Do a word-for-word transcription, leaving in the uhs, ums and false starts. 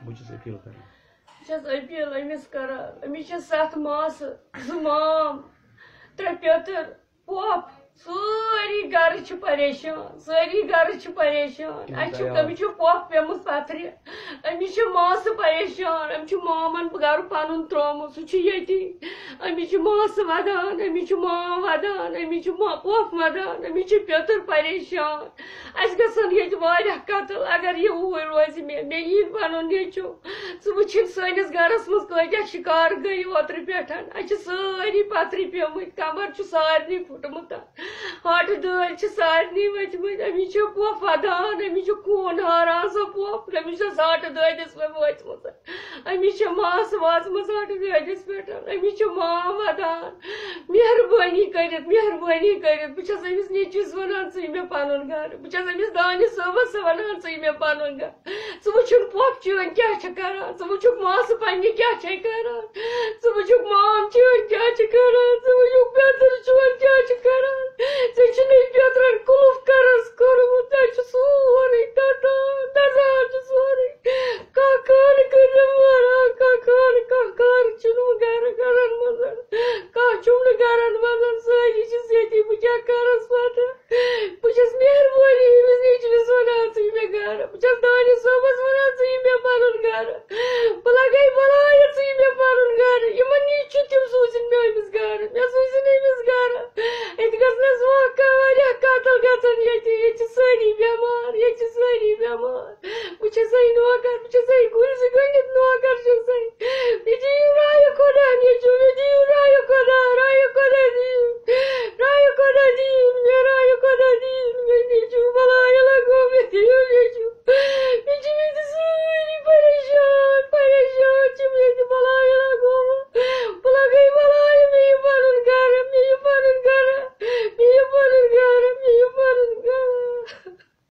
بچس اپیل کران بہت اپیل امس کران امس ست ماس زٕ مام ترٛےٚ پیتٕر پۄپھ سٲری گرٕ چھِ پریشان سٲری گرٕ چھِ پریشان اَسہِ چھُ أمِس چھُ پۄپھ پیٚمٕژ پتھرِ أمِس چھِ ماسہٕ پریشان أمِس چھُ مامن گرٕ پنُن ترٛوومُت سُہ چھُ ییٚتی أمِس چھِ ماسہٕ ودان أمِس چھُ مام ودان أمِس چھُ پۄپھ ودان أمِس چھِ پیتٕر پریشان اَسہِ گژھن ییٚتہِ واریاہ قتل اگر یہِ اوٗرۍ روزِ مےٚ مےٚ یی پنُن نیٚچوٗ ژٕ وٕچھِن سٲنِس گرس منٛز کۭتیاہ شِکار گٔے اوترٕ پٮ۪ٹھ اَسہِ چھِ سٲری پتھرِ پیٚمٕتۍ کمر چھُ سارنٕے پھُٹمُت ہۄٹہٕ دٲدۍ چھِ سارنٕے ؤتھمٕتۍ أمِس چھِ پۄپھ ودان أمِس چھُ خوٗن ہاران سۄ پۄپھ أمِس چھِ ہۄٹہٕ دٲدِس پٮ۪ٹھ وٲژمٕژ أمِس چھِ ماسہٕ واژمٕژ ہۄٹہٕ دٲدِس پٮ۪ٹھ أمِس چھُ مام ودان مہربٲنی کٔرِتھ مہربٲنی کٔرِتھ بہٕ چھس أمِس نیٚچوِس ونان ژٕ یہِ مےٚ پنُن گرٕ بہٕ چھس أمِس دانہِ صٲبس ونان ژٕ یہِ مےٚ پنُن گرٕ ژٕ وٕچھُن پۄپھ چٲنۍ کیاہ چھِ کران ژٕ وٕچھُکھ ماسہٕ پننہِ کیاہ چھے کران ژٕ وٕچھُکھ مام چٲنۍ کیاہ چھِ کران ژٕ وٕچھُکھ پیتٕر چون کیاہ چھِ کران ژےٚ چھُنہٕ پیترن قُلف کرس کوٚرمُت تتہِ چھُ سورُے تتان دزان چھُ سورُے کانٛہہ کٲنہٕ کٔرِتھ ماران کانٛہہ کٲنہٕ کانٛہہ کار چھُنہٕ گرٕ گرن منٛز کانٛہہ چھُم نہٕ گرن منٛز سٲری چھِس ییٚتی بہٕ کیاہ کرس پتہٕ بہٕ چھس مہربٲنی أمِس نیٚچوِس ونان ژٕ یہِ مےٚ گرٕ بہٕ چھس دانہِ صٲبس ونان ژٕ یہِ مےٚ پنُن گرٕ بہٕ لگے بلایہِ ژٕ یہِ مےٚ پنُن گرٕ یِمن نِش چھُ تِم سوٗزِن مےٚ أمِس گرٕ مےٚ سوٗزِن أمِس گرٕ ییٚتہِ گژھِ نہٕ واقع واریاہ قتل گژھن ییٚتہِ ییٚتہِ چھِ سٲری بٮ۪مار ییٚتہِ چھِ سٲری بٮ۪مار بہٕ چھسے نوکر بہٕ چھسے